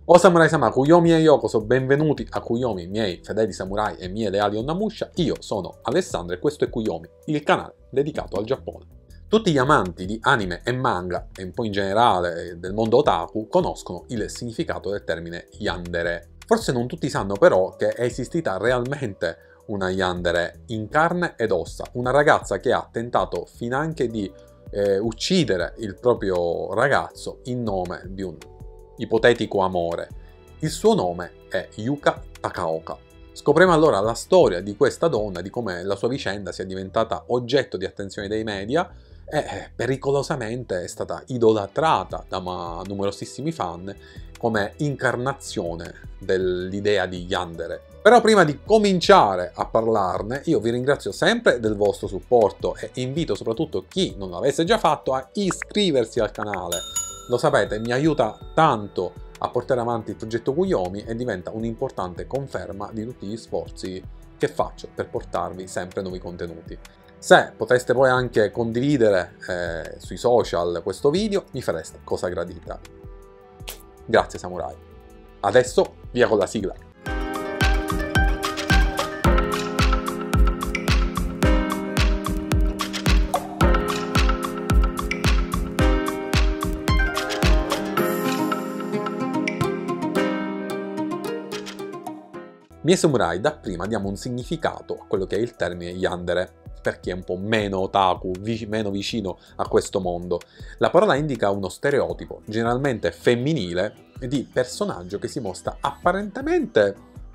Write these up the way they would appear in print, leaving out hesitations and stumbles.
O samurai sama, Kuyomi e Yokoso, benvenuti a Kuyomi, miei fedeli samurai e mie leali Onnamusha. Io sono Alessandro e questo è Kuyomi, il canale dedicato al Giappone. Tutti gli amanti di anime e manga, e un po' in generale del mondo otaku, conoscono il significato del termine yandere. Forse non tutti sanno però che è esistita realmente una yandere in carne ed ossa, una ragazza che ha tentato finanche di uccidere il proprio ragazzo in nome di un ipotetico amore. Il suo nome è Yuka Takaoka. Scopriremo allora la storia di questa donna, di come la sua vicenda sia diventata oggetto di attenzione dei media e pericolosamente è stata idolatrata da numerosissimi fan come incarnazione dell'idea di yandere. Però prima di cominciare a parlarne, io vi ringrazio sempre del vostro supporto e invito soprattutto chi non l'avesse già fatto a iscriversi al canale. Lo sapete, mi aiuta tanto a portare avanti il progetto Kuyomi e diventa un'importante conferma di tutti gli sforzi che faccio per portarvi sempre nuovi contenuti. Se poteste poi anche condividere sui social questo video, mi fareste cosa gradita. Grazie samurai. Adesso via con la sigla. Miei samurai, dapprima diamo un significato a quello che è il termine yandere, per chi è un po' meno otaku, meno vicino a questo mondo. La parola indica uno stereotipo, generalmente femminile, di personaggio che si mostra apparentemente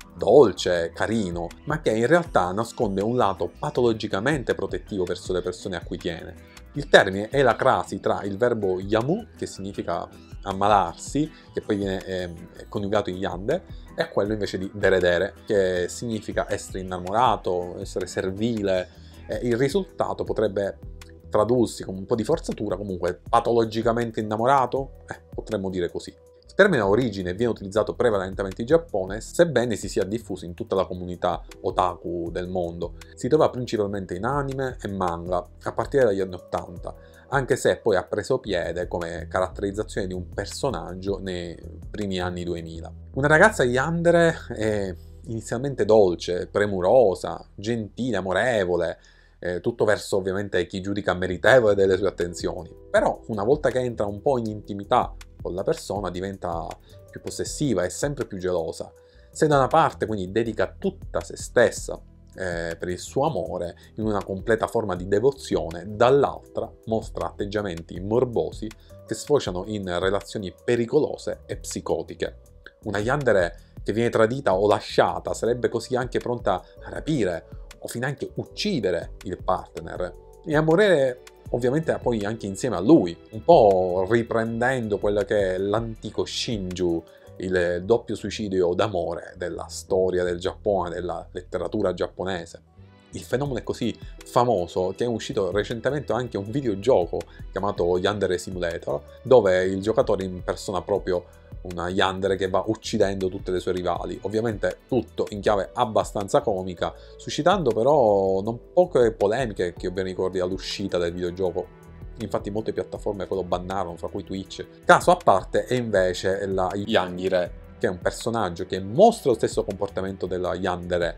dolce, carino, ma che in realtà nasconde un lato patologicamente protettivo verso le persone a cui tiene. Il termine è la crasi tra il verbo yamu, che significa ammalarsi, che poi viene coniugato in yande, e quello invece di deredere, che significa essere innamorato, essere servile. Il risultato potrebbe tradursi con un po' di forzatura, comunque patologicamente innamorato, potremmo dire così. Il termine ha origine e viene utilizzato prevalentemente in Giappone, sebbene si sia diffuso in tutta la comunità otaku del mondo. Si trova principalmente in anime e manga, a partire dagli anni 80, anche se poi ha preso piede come caratterizzazione di un personaggio nei primi anni 2000. Una ragazza yandere è inizialmente dolce, premurosa, gentile, amorevole, tutto verso ovviamente chi giudica meritevole delle sue attenzioni. Però una volta che entra un po' in intimità con la persona diventa più possessiva e sempre più gelosa. Se da una parte quindi dedica tutta se stessa per il suo amore in una completa forma di devozione, dall'altra mostra atteggiamenti morbosi che sfociano in relazioni pericolose e psicotiche. Una yandere che viene tradita o lasciata sarebbe così anche pronta a rapire o finanche uccidere il partner e a morire ovviamente poi anche insieme a lui, un po' riprendendo quello che è l'antico Shinju, il doppio suicidio d'amore della storia del Giappone, della letteratura giapponese. Il fenomeno è così famoso che è uscito recentemente anche un videogioco chiamato Yandere Simulator, dove il giocatore impersona proprio una yandere che va uccidendo tutte le sue rivali. Ovviamente tutto in chiave abbastanza comica, suscitando però non poche polemiche che io ben ricordi all'uscita del videogioco. Infatti molte piattaforme lo bannarono, fra cui Twitch. Caso a parte è invece la Yangire, che è un personaggio che mostra lo stesso comportamento della yandere,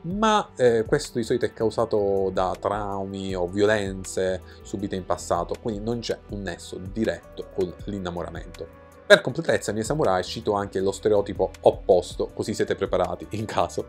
ma questo di solito è causato da traumi o violenze subite in passato, quindi non c'è un nesso diretto con l'innamoramento. Per completezza, miei samurai, cito anche lo stereotipo opposto, così siete preparati in caso,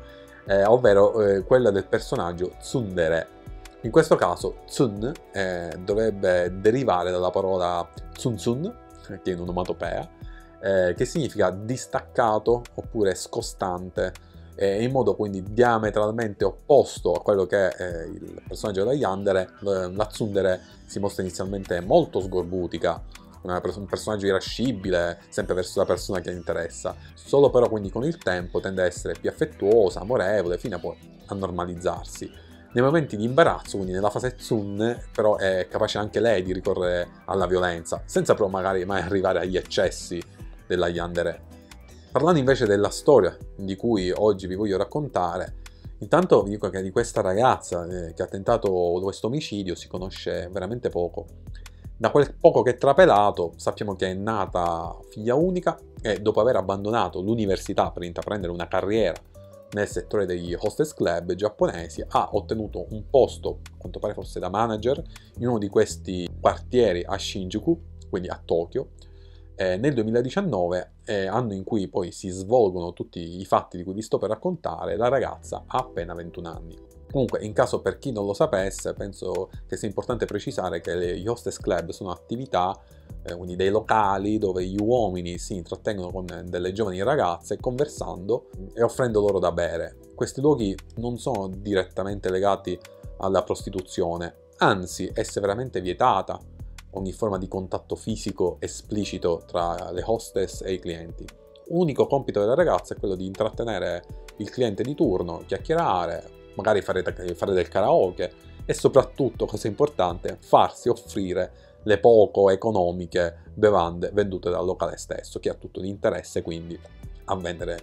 ovvero quello del personaggio tsundere. In questo caso tsun dovrebbe derivare dalla parola tsun, che è un'onomatopea, che significa distaccato oppure scostante, in modo quindi diametralmente opposto a quello che è il personaggio della yandere. La tsundere si mostra inizialmente molto sgorbutica, un personaggio irascibile sempre verso la persona che interessa, solo però quindi con il tempo tende a essere più affettuosa, amorevole, fino a poi a normalizzarsi. Nei momenti di imbarazzo, quindi nella fase tsun, però è capace anche lei di ricorrere alla violenza, senza però magari mai arrivare agli eccessi della yandere. Parlando invece della storia di cui oggi vi voglio raccontare, intanto vi dico che di questa ragazza che ha tentato questo omicidio si conosce veramente poco. Da quel poco che è trapelato sappiamo che è nata figlia unica e dopo aver abbandonato l'università per intraprendere una carriera nel settore degli hostess club giapponesi ha ottenuto un posto, a quanto pare forse da manager, in uno di questi quartieri a Shinjuku, quindi a Tokyo, nel 2019, anno in cui poi si svolgono tutti i fatti di cui vi sto per raccontare. La ragazza ha appena 21 anni. Comunque, in caso per chi non lo sapesse, penso che sia importante precisare che gli hostess club sono attività, quindi dei locali dove gli uomini si intrattengono con delle giovani ragazze conversando e offrendo loro da bere. Questi luoghi non sono direttamente legati alla prostituzione, anzi è severamente vietata ogni forma di contatto fisico esplicito tra le hostess e i clienti. Unico compito della ragazza è quello di intrattenere il cliente di turno, chiacchierare, magari fare del karaoke e soprattutto, cosa importante, farsi offrire le poco economiche bevande vendute dal locale stesso, che ha tutto l'interesse quindi a vendere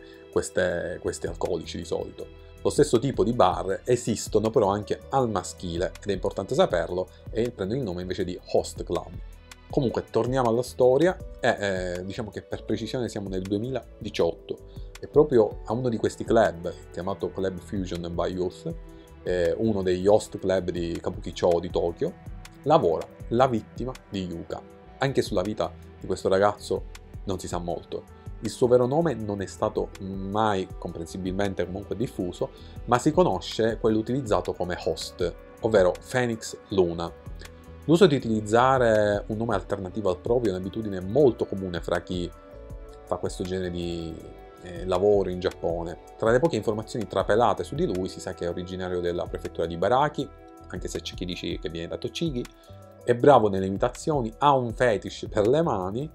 questi alcolici di solito. Lo stesso tipo di bar esistono però anche al maschile, ed è importante saperlo, e prendono il nome invece di host club. Comunque torniamo alla storia e diciamo che per precisione siamo nel 2018 e proprio a uno di questi club, chiamato Club Fusion by Youth, uno degli host club di Kabukicho di Tokyo, lavora la vittima di Yuka. Anche sulla vita di questo ragazzo non si sa molto. Il suo vero nome non è stato mai comprensibilmente comunque diffuso, ma si conosce quello utilizzato come host, ovvero Phoenix Luna. L'uso di utilizzare un nome alternativo al proprio è un'abitudine molto comune fra chi fa questo genere di lavoro in Giappone. Tra le poche informazioni trapelate su di lui si sa che è originario della prefettura di Baraki, anche se c'è chi dice che viene da Tochigi, è bravo nelle imitazioni, ha un fetish per le mani.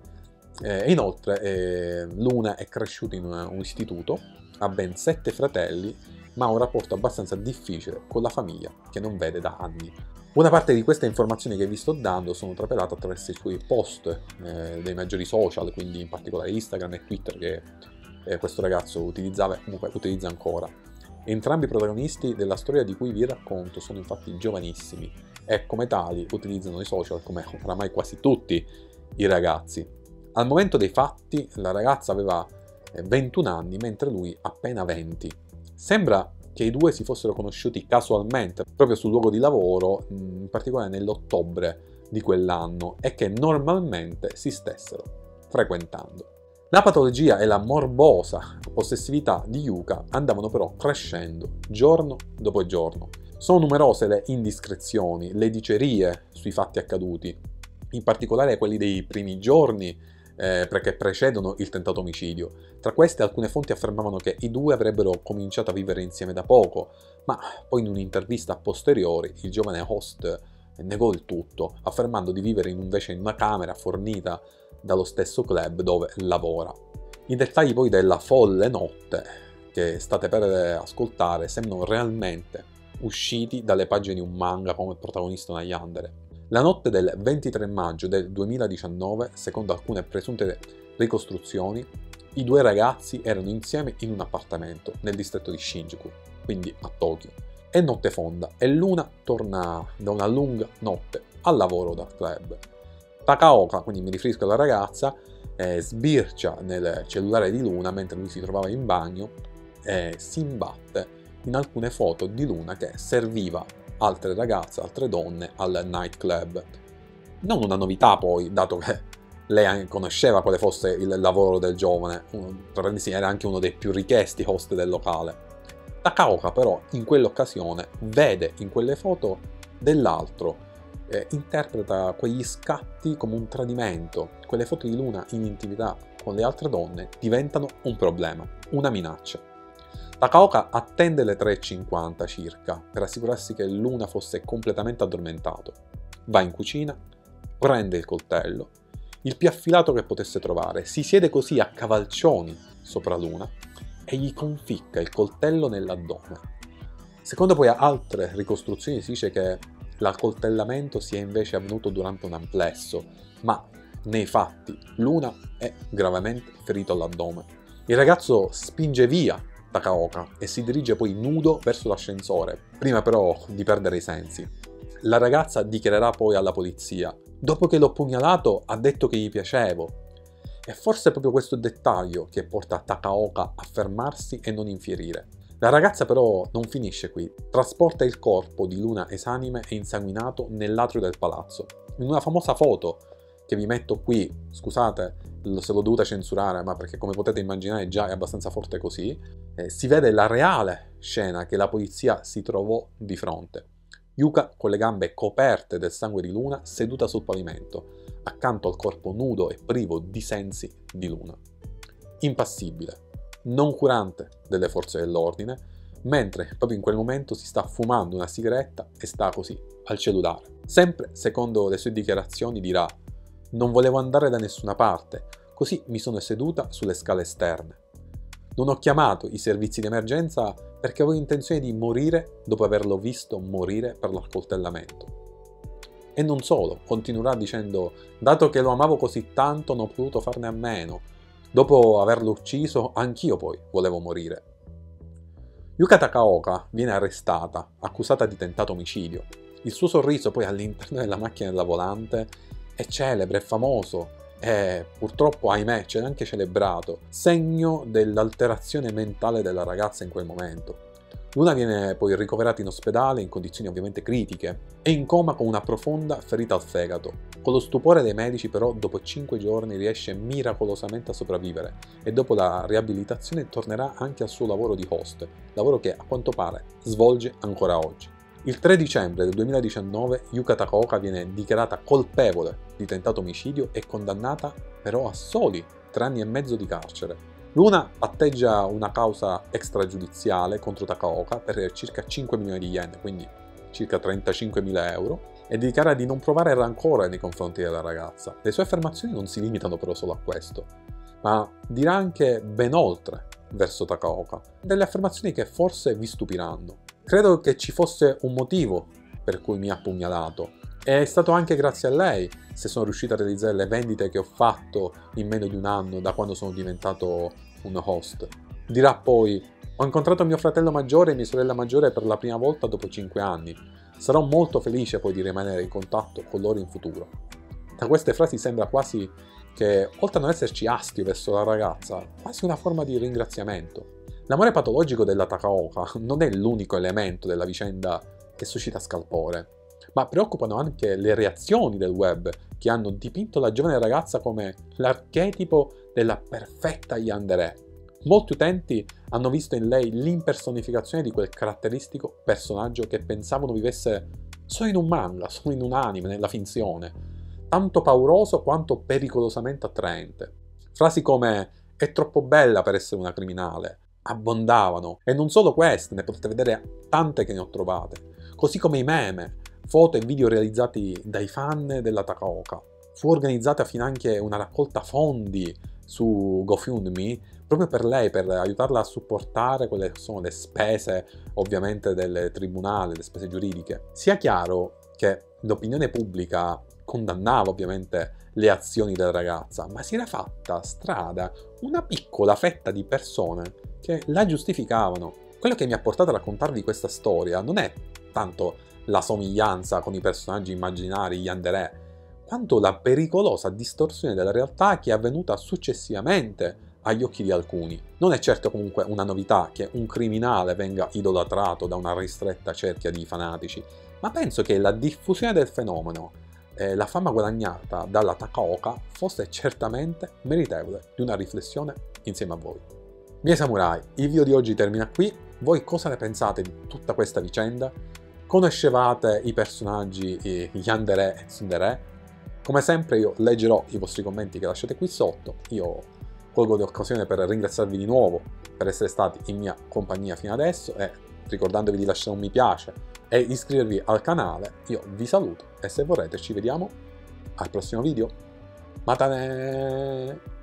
Inoltre Luna è cresciuto in un istituto, ha ben 7 fratelli, ma ha un rapporto abbastanza difficile con la famiglia che non vede da anni. Una parte di queste informazioni che vi sto dando sono trapelate attraverso i suoi post dei maggiori social, quindi in particolare Instagram e Twitter, che questo ragazzo utilizzava e comunque utilizza ancora. Entrambi i protagonisti della storia di cui vi racconto sono infatti giovanissimi e come tali utilizzano i social come oramai quasi tutti i ragazzi. Al momento dei fatti la ragazza aveva 21 anni mentre lui appena 20. Sembra che i due si fossero conosciuti casualmente proprio sul luogo di lavoro, in particolare nell'ottobre di quell'anno, e che normalmente si stessero frequentando. La patologia e la morbosa possessività di Yuka andavano però crescendo giorno dopo giorno. Sono numerose le indiscrezioni, le dicerie sui fatti accaduti, in particolare quelli dei primi giorni perché precedono il tentato omicidio. Tra queste alcune fonti affermavano che i due avrebbero cominciato a vivere insieme da poco, ma poi in un'intervista a posteriori il giovane host negò il tutto, affermando di vivere invece in una camera fornita dallo stesso club dove lavora. I dettagli poi della folle notte che state per ascoltare sembrano realmente usciti dalle pagine di un manga come protagonista una yandere. La notte del 23 maggio del 2019, secondo alcune presunte ricostruzioni, i due ragazzi erano insieme in un appartamento nel distretto di Shinjuku, quindi a Tokyo. È notte fonda e Luna torna da una lunga notte al lavoro dal club. Takaoka, quindi mi riferisco alla ragazza, sbircia nel cellulare di Luna mentre lui si trovava in bagno e si imbatte in alcune foto di Luna che serviva altre ragazze, altre donne al nightclub. Non una novità poi, dato che lei conosceva quale fosse il lavoro del giovane, era anche uno dei più richiesti host del locale. Takaoka però in quell'occasione vede in quelle foto dell'altro, interpreta quegli scatti come un tradimento. Quelle foto di Luna in intimità con le altre donne diventano un problema, una minaccia. Takaoka attende le 3:50 circa per assicurarsi che Luna fosse completamente addormentato. Va in cucina, prende il coltello, il più affilato che potesse trovare, si siede così a cavalcioni sopra Luna e gli conficca il coltello nell'addome. Secondo poi altre ricostruzioni si dice che l'accoltellamento sia invece avvenuto durante un amplesso, ma nei fatti Luna è gravemente ferito all'addome. Il ragazzo spinge via Takaoka e si dirige poi nudo verso l'ascensore, prima però di perdere i sensi. La ragazza dichiarerà poi alla polizia: Dopo che l'ho pugnalato ha detto che gli piacevo. E forse è proprio questo dettaglio che porta Takaoka a fermarsi e non infierire. La ragazza però non finisce qui, trasporta il corpo di Luna esanime e insanguinato nell'atrio del palazzo. In una famosa foto che vi metto qui, scusate se l'ho dovuta censurare, ma perché come potete immaginare già è abbastanza forte così, si vede la reale scena che la polizia si trovò di fronte. Yuka con le gambe coperte del sangue di Luna seduta sul pavimento, accanto al corpo nudo e privo di sensi di Luna. Impassibile, non curante delle forze dell'ordine, mentre proprio in quel momento si sta fumando una sigaretta e sta così, al cellulare. Sempre secondo le sue dichiarazioni dirà: non volevo andare da nessuna parte, così mi sono seduta sulle scale esterne. Non ho chiamato i servizi di emergenza perché avevo intenzione di morire dopo averlo visto morire per l'accoltellamento. E non solo, continuerà dicendo: dato che lo amavo così tanto non ho potuto farne a meno. Dopo averlo ucciso, anch'io poi volevo morire. Yuka Takaoka viene arrestata, accusata di tentato omicidio. Il suo sorriso poi all'interno della macchina della volante è celebre, è famoso e purtroppo, ahimè, c'è anche celebrato, segno dell'alterazione mentale della ragazza in quel momento. Luna viene poi ricoverata in ospedale in condizioni ovviamente critiche e in coma con una profonda ferita al fegato. Con lo stupore dei medici però dopo 5 giorni riesce miracolosamente a sopravvivere e dopo la riabilitazione tornerà anche al suo lavoro di host, lavoro che a quanto pare svolge ancora oggi. Il 3 dicembre del 2019 Yuka Takaoka viene dichiarata colpevole di tentato omicidio e condannata però a soli 3 anni e mezzo di carcere. Luna patteggia una causa extragiudiziale contro Takaoka per circa 5 milioni di yen, quindi circa 35.000 euro, e dichiara di non provare rancore nei confronti della ragazza. Le sue affermazioni non si limitano però solo a questo, ma dirà anche ben oltre verso Takaoka, delle affermazioni che forse vi stupiranno. Credo che ci fosse un motivo per cui mi ha pugnalato. È stato anche grazie a lei se sono riuscito a realizzare le vendite che ho fatto in meno di un anno da quando sono diventato un host. Dirà poi: ho incontrato mio fratello maggiore e mia sorella maggiore per la prima volta dopo 5 anni. Sarò molto felice poi di rimanere in contatto con loro in futuro. Da queste frasi sembra quasi che, oltre a non esserci astio verso la ragazza, quasi una forma di ringraziamento. L'amore patologico della Takaoka non è l'unico elemento della vicenda che suscita scalpore, ma preoccupano anche le reazioni del web che hanno dipinto la giovane ragazza come l'archetipo della perfetta yandere. Molti utenti hanno visto in lei l'impersonificazione di quel caratteristico personaggio che pensavano vivesse solo in un manga, solo in un anime, nella finzione, tanto pauroso quanto pericolosamente attraente. Frasi come «è troppo bella per essere una criminale» abbondavano, e non solo queste, ne potete vedere tante che ne ho trovate, così come i meme, foto e video realizzati dai fan della Takaoka. Fu organizzata finanche una raccolta fondi su GoFundMe proprio per lei, per aiutarla a supportare quelle che sono le spese ovviamente del tribunale, le spese giuridiche. Sia chiaro che l'opinione pubblica condannava ovviamente le azioni della ragazza, ma si era fatta strada una piccola fetta di persone che la giustificavano. Quello che mi ha portato a raccontarvi questa storia non è tanto la somiglianza con i personaggi immaginari yandere, quanto la pericolosa distorsione della realtà che è avvenuta successivamente agli occhi di alcuni. Non è certo comunque una novità che un criminale venga idolatrato da una ristretta cerchia di fanatici, ma penso che la diffusione del fenomeno e la fama guadagnata dalla Takaoka fosse certamente meritevole di una riflessione insieme a voi. Miei samurai, il video di oggi termina qui. Voi cosa ne pensate di tutta questa vicenda? Conoscevate i personaggi yandere e tsundere? Come sempre io leggerò i vostri commenti che lasciate qui sotto. Io colgo l'occasione per ringraziarvi di nuovo per essere stati in mia compagnia fino adesso e ricordandovi di lasciare un mi piace e iscrivervi al canale. Io vi saluto e se vorrete ci vediamo al prossimo video. Matane!